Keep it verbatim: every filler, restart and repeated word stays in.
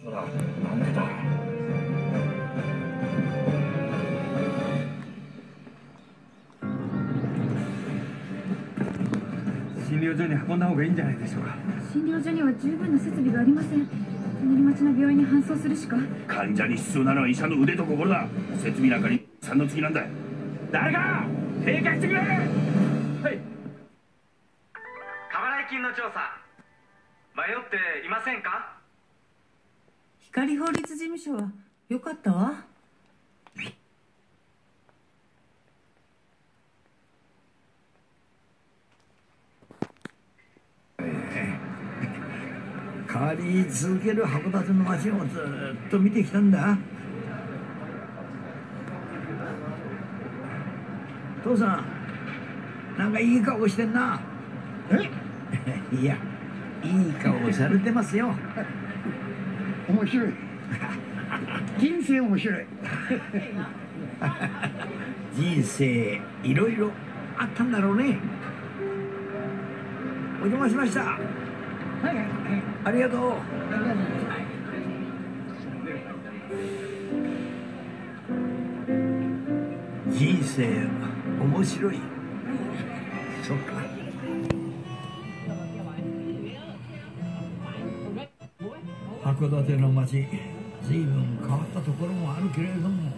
そうだ、なんでだ。 診療所に運んだ方がいいんじゃないでしょうか。 診療所には十分な設備がありません。隣町の病院に搬送するしか。 患者に必要なのは医者の腕と心だ。設備なんかにさんの次なんだ。誰か警戒してくれ。はい。 過払い金の調査迷っていませんか。 光法律事務所はよかったわ。 変わり続ける函館の街をずっと見てきたんだ。父さん、なんかいい顔してんな。えいや、いい顔されてますよ。 面白い。人生面白い。 人生いろいろあったんだろうね。お邪魔しました。ありがとう。人生面白い。そうか。函館の街、随分変わったところもあるけれども、